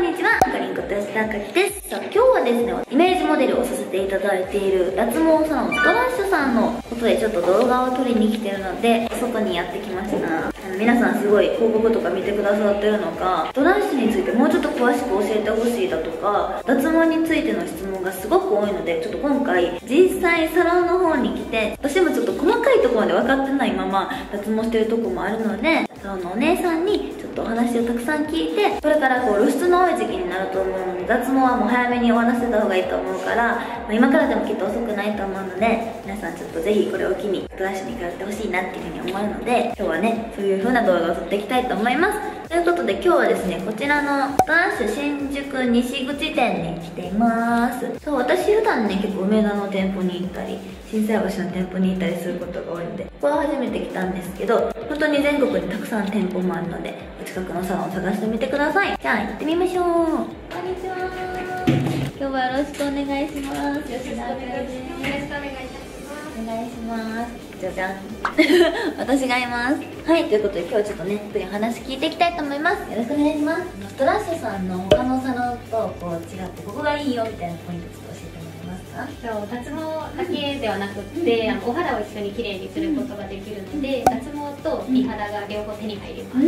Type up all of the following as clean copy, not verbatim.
んにちは、あかりんこと吉田あかりです。さあ、今日はですね、イメージモデルをさせていただいている脱毛サロンストラッシュさんのことでちょっと動画を撮りに来てるので、外にやってきました。皆さんすごい広告とか見てくださってるのか、ストラッシュについてもうちょっと詳しく教えてほしいだとか、脱毛についての質問がすごく多いので、ちょっと今回実際サロンの方に来て、私もちょっと細かいところまで分かってないまま脱毛してるとこもあるので、サロンのお姉さんにちょっとお話をたくさん聞いて、これからこう露出の多い時期になると思うので、脱毛はもう早めに終わらせた方がいいと思うから、今からでもきっと遅くないと思うので、皆さんちょっとぜひこれを機にストラッシュに通ってほしいなっていうふうに思うので、今日はねそういう風な動画を撮っていきたいと思います。ということで今日はですね、こちらのストラッシュ新宿西口店に来ています。そう、私普段ね結構梅田の店舗に行ったり心斎橋の店舗に行ったりすることが多いので、ここは初めて来たんですけど、本当に全国にたくさん店舗もあるので、お近くのサロンを探してみてください。じゃあ行ってみましょう。こんにちは、今日はよろしくお願いします。吉田あかりです。よろしくお願いいたします。お願いします。じゃじゃん私がいます。はい、ということで今日はちょっとね、ゆっくりお話聞いていきたいと思います。よろしくお願いします。ストラッシュさんの他のサロンとこう違ってここがいいよみたいなポイントちょっと教えてもらえますか？ 脱毛だけではなくって、お肌を一緒にきれいにすることができるので、脱毛と美肌が両方手に入ります。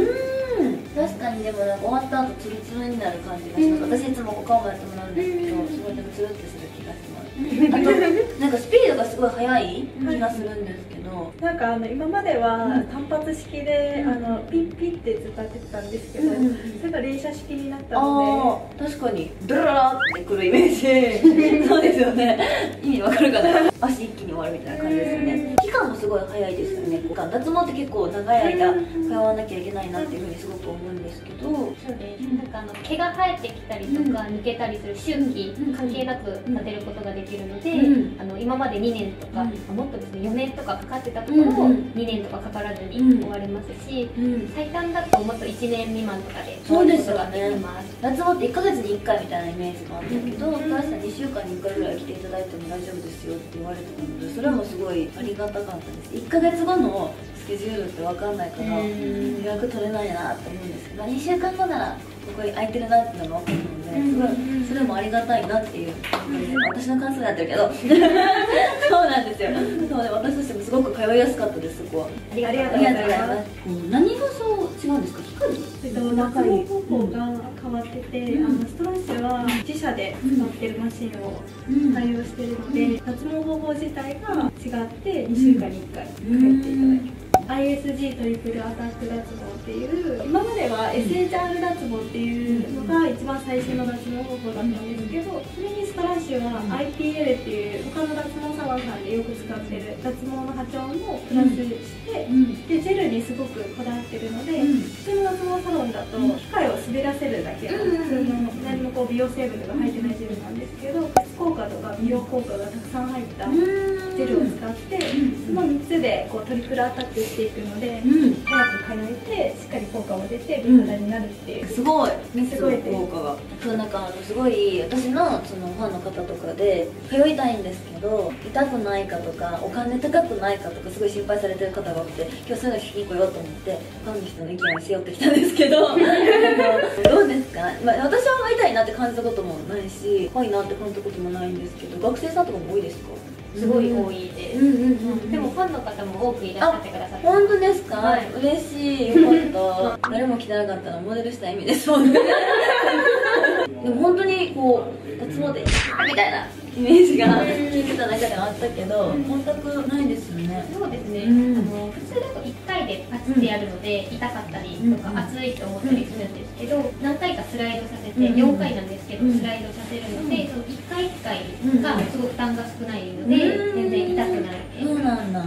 確かに。でもなんか終わった後ツルツルになる感じがします。私いつもお顔もやってもらうんですけど、すごいでもツルってする気がします。あとなんかスピードがすごい速い気がするんですけど、 なんか今までは単発式でピッピッってずっと当ててたんですけど、それが連射式になったので、確かにドララーってくるイメージそうですよね。意味わかるかな。足一気に終わるみたいな感じですよね。期間もすごい早いですよね。脱毛って結構長い間通わなきゃいけないなっていうふうにすごく思うんですけど、 そうです。なんか毛が生えてきたりとか抜けたりする周期関係なく当てることができるので、今まで2年とか、もっとですね4年とかかかってたところを2年とかかからずに終われますし、最短だともっと1年未満とかで終わることができます。 脱毛って1ヶ月に1回みたいなイメージがあるんだけど、確か2週間に1回ぐらい来ていただいても大丈夫ですよって言われてたので、それもすごいありがたかったです。1ヶ月後のスケジュールって分かんないから予約取れないなって思うんですけど、2週間後ならここに空いてるなっていうのが分かるので、すごいそれもありがたいなっていう、私の感想になってるけどそうなんですよ。そうで、私としてもすごく通いやすかったです。そこはありがとうございます。 何がそう違うんですか？光脱毛方法が変わってて、ストラッシュは自社で使ってるマシンを対応してるので、脱毛方法自体が違って2週間に1回通っていただいて、ISG トリプルアタック脱毛っていう、今までは SHR 脱毛っていうのが一番最新の脱毛方法だったんですけど、それにストラッシュは IPL っていう他の脱毛サロンさんでよく使ってる脱毛の波長もプラスして、でジェルにすごくこだわってるので、普通の脱毛サロンだと機械を滑らせるだけの普通の何もこう美容成分とか入ってないジェルなんですけど、保湿効果とか美容効果がたくさん入ったジェルを使って、その3つでこうトリプルアタックしていくので、早く通えてしっかり効果も出て美肌になるっていう、 すごい効果が。そう、なんかすごい私のそのファンの方とかで通いたいんですけど痛くないかとかお金高くないかとかすごい心配されてる方が多くて、今日そういうの聞きに来ようと思ってファンの人の意見をしようってきたんですけどどうですか？私は痛いなって感じたこともないし、怖いなって感じたこともないんですけど、学生さんとかも多いですか？ すごい多いです。でもファンの方も多くいらっしゃってくださって。 本当ですか？はい、嬉しい、よかった。誰も来てなかったらモデルした意味ですもんねでも本当にこう脱毛でみたいなイメージが聞いてた中ではあったけど、全くないですよね。 そうですね。普通だと1回でパチってやるので痛かったりとか熱いと思ったりするんですけど、何回かスライドさせて4回なんですけどスライドさせるので、その1回1回がすごく負担が少ないので全然痛くないです。 そうなんだ。 はい。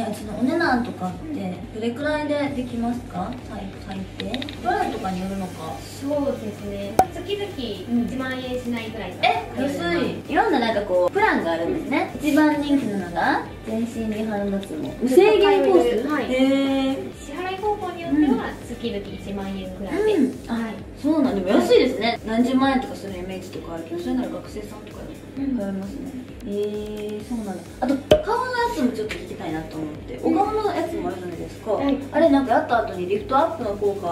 そのお値段とかってどれくらいでできますか？最低プランとかによるのか。 そうですね。月々1万円しないぐらい。 安い。いろんななんかこうプランがあるんですね。一番人気なのが全身美肌脱毛無制限コース。 はい。支払い方法によっては月々1万円ぐらいで。 はい。そうなんでも安いですね。何十万円とかするイメージとかあるけど、それなら学生さんとかでも通いますね。そうなんだ。あと顔のやつもちょっと聞きたいなと思って、お顔のやつもあるじゃないですか。あれなんかやった後にリフトアップの効果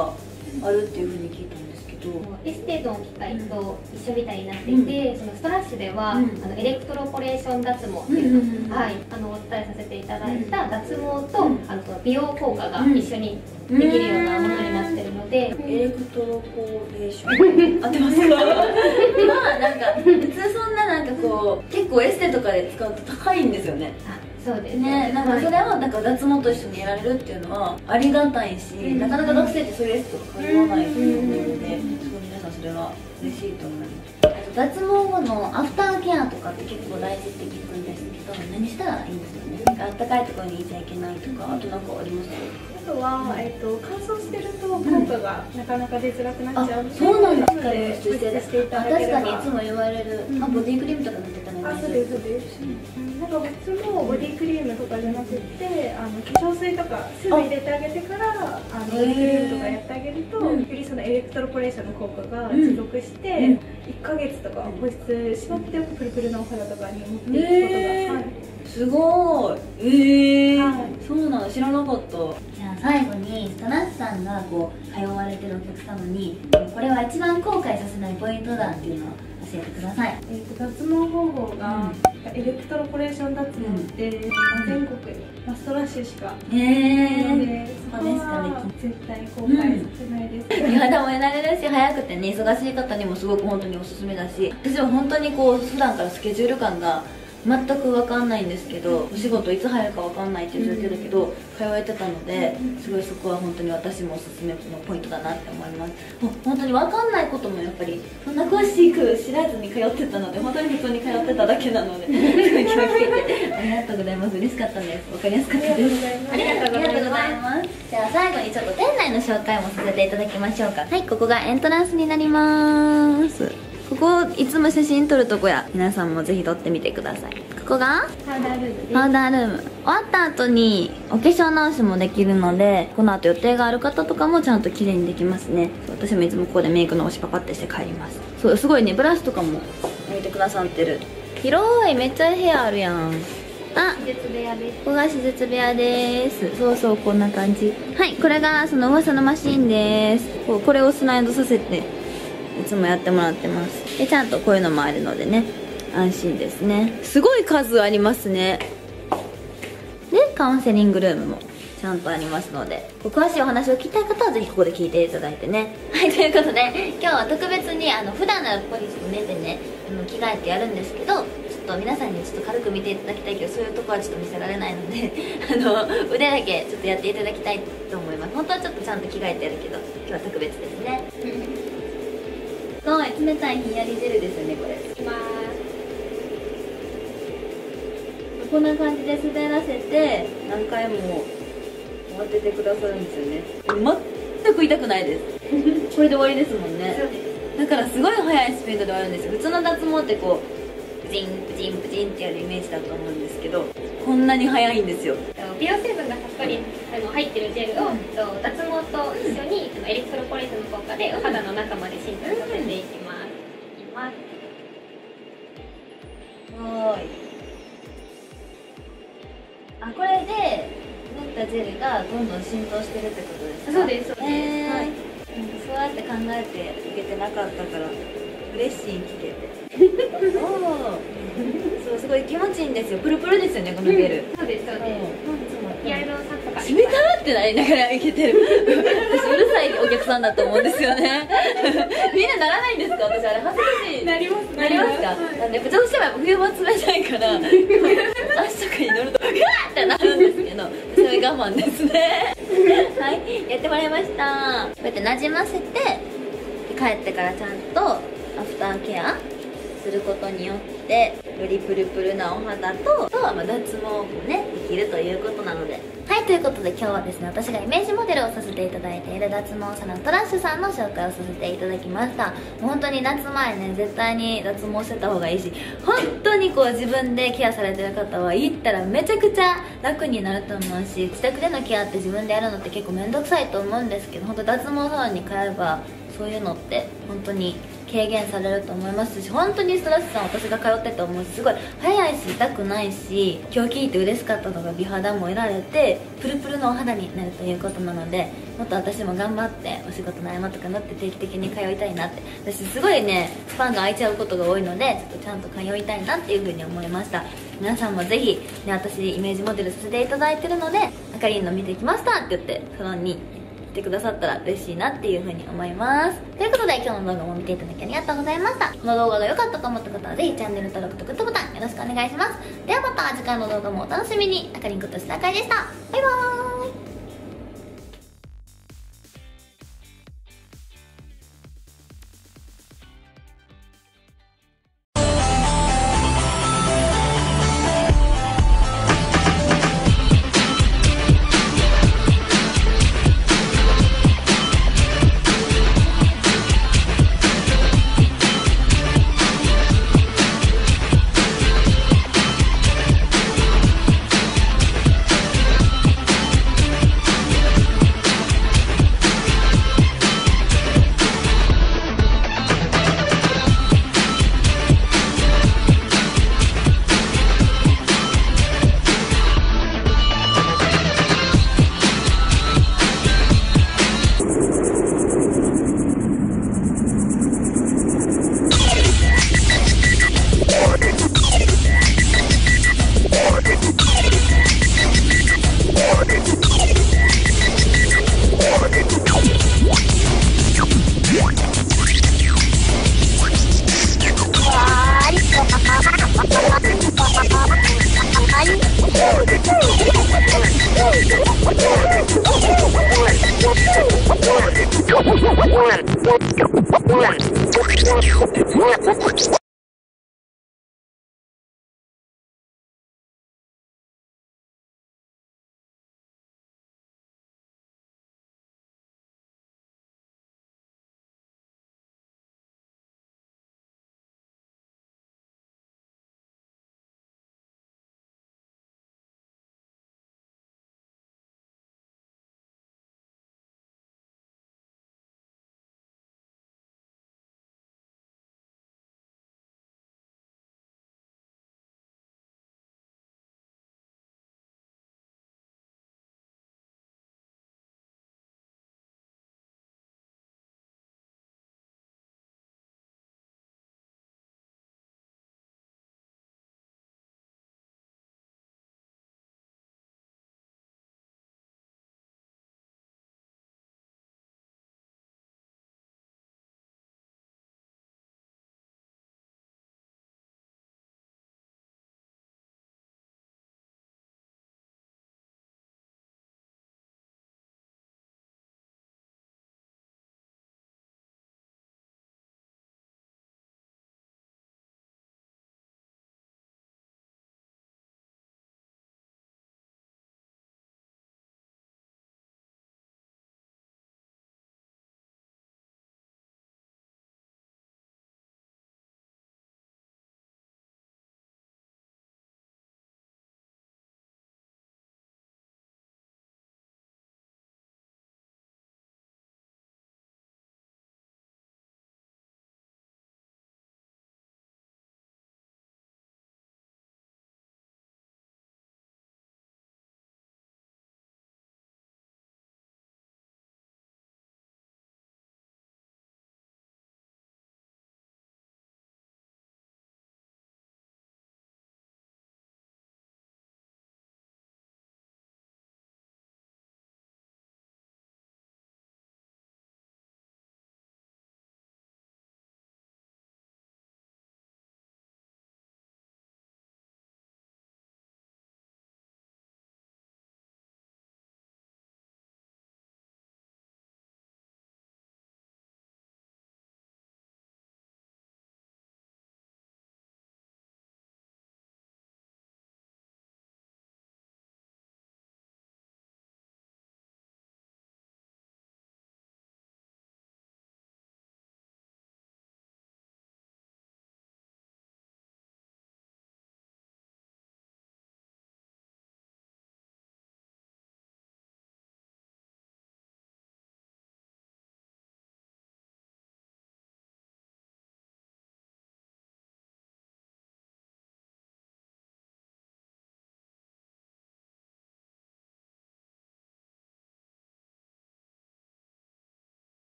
あるっていうふうに聞いたんですけど、 エステの機械と一緒みたいになっていて、そのストラッシュでは、エレクトロポレーション脱毛っていうの、はい、お伝えさせていただいた脱毛と、その美容効果が一緒にできるようなものになってるので、 エレクトロポレーション合ってますか？まあなんか普通そんななんかこう結構エステとかで使うと高いんですよね。 そうですね、なんかそれをなんか脱毛と一緒にやられるっていうのはありがたいし、なかなか学生ってそういうエステとか通わないと思うので、すごい皆さんそれは嬉しいと思います。脱毛後のアフターケアとかって結構大事って聞くんですけど、何したらいいんですかね？なんかあったかいところにいちゃいけないとか、あとなんかありますか？ あとは、乾燥してると効果がなかなか出づらくなっちゃうので、 そうなんですか。 保湿していただければ。 確かにいつも言われる、ボディクリームとか塗ってたのに。 そうですそうです。なんか普通のボディクリームとかじゃなくて、化粧水とかすぐ入れてあげてからボディクリームとかやってあげると、よりそのエレクトロポレーションの効果が持続して、1ヶ月とか保湿しまっておくプルプルのお肌とかに持っていくことが、 すごい。 はい、 そうなの知らなかった。じゃあ最後にストラッシュさんがこう通われてるお客様にこれは一番後悔させないポイントだっていうのを教えてください。 脱毛方法が、エレクトロポレーション脱毛って、全国にストラッシュしかないので、そこは絶対後悔させないです。 美肌も得られるし、早くてね忙しい方にもすごく本当におすすめだし、私は本当にこう普段からスケジュール感が全く分かんないんですけど、お仕事いつ入るか分かんないっていう状況だけど通えてたので、すごいそこは本当に私もおすすめのポイントだなって思います。本当に分かんないこともやっぱりそんな詳しく知らずに通ってたので、本当に普通に通ってただけなので、すごい気をつけてありがとうございます。嬉しかったです。分かりやすかったです。 ありがとうございます。 じゃあ最後にちょっと店内の紹介もさせていただきましょうか。はい、ここがエントランスになります。ここいつも写真撮るとこや、皆さんもぜひ撮ってみてください。ここがパウダールームです。 パウダールーム。終わった後にお化粧直しもできるので、この後予定がある方とかもちゃんと綺麗にできますね。私もいつもここでメイク直しパパってして帰ります。そう、すごいね、ブラシとかも置いてくださってる。広い、めっちゃ部屋あるやん。 手術部屋です。 ここが手術部屋です。そうそう、こんな感じ。はい、これがその噂のマシーンです。これをスライドさせていつもやってもらってます。でちゃんとこういうのもあるのでね、安心ですね。すごい数ありますね。でカウンセリングルームもちゃんとありますので、詳しいお話を聞きたい方はぜひここで聞いていただいてね。はい、ということで今日は特別に普段ならここにちょっと寝てね着替えてやるんですけど、ちょっと皆さんにちょっと軽く見ていただきたいけど、そういうとこはちょっと見せられないので腕だけちょっとやっていただきたいと思います。本当はちょっとちゃんと着替えてやるけど、今日は特別ですね。すごい冷たいひんやりジェルですよね、これ。 いきます。 こんな感じで滑らせて何回も当ててくださるんですよね。全く痛くないですこれで終わりですもんね。 そうです。 だからすごい速いスピードで終わるんですよ。普通の脱毛ってこうプチンプチンプチンってやるイメージだと思うんですけど、こんなに速いんですよ。 美容成分がたっぷり入ってるジェルを脱毛と一緒にエレクトロポレーションの効果でお肌の中まで浸透させていきます。いきます。 はーい。これで塗ったジェルがどんどん浸透してるってことですか？ そうですそうです。 はい。そうやって考えていけてなかったから嬉しい聞けてそう、すごい気持ちいいんですよ。プルプルですよね、このゲル。 そうですそうです。ヒアルロン酸とか染みたってなりながらいけてる私うるさいお客さんだと思うんですよねみんなならないんですか？私あれ恥ずかしい。 なります。 なりますか？やっぱどうしても冬場冷たいから足とかに乗るとうわーってなるんですけど、それ我慢ですねはい、やってもらいました。こうやってなじませて、で帰ってからちゃんとアフターケアすることによってよりプルプルなお肌と脱毛もねできるということなので、はい、ということで今日はですね、私がイメージモデルをさせていただいている脱毛サロントラッシュさんの紹介をさせていただきました。もう本当に夏前ね、絶対に脱毛してた方がいいし、本当にこう自分でケアされてる方は行ったらめちゃくちゃ楽になると思うし、自宅でのケアって自分でやるのって結構面倒くさいと思うんですけど、本当脱毛サロンに通えばそういうのって本当に軽減されると思いますし、本当にストラッシュさん私が通ってて思うし、すごい早いし痛くないし、今日聞いて嬉しかったのが美肌も得られてプルプルのお肌になるということなので、もっと私も頑張ってお仕事の合間とか乗って定期的に通いたいなって、私すごいねスパンが空いちゃうことが多いので、ちょっとちゃんと通いたいなっていう風に思いました。皆さんもぜひね、私イメージモデルさせていただいてるので、あかりんの見てきましたって言ってサロンに来てくださったら嬉しいなっていう風に思います。ということで今日の動画も見ていただきありがとうございました。この動画が良かったと思った方はぜひチャンネル登録とグッドボタンよろしくお願いします。ではまた次回の動画もお楽しみに。あかりんことしたかいでした。バイバーイ。 One.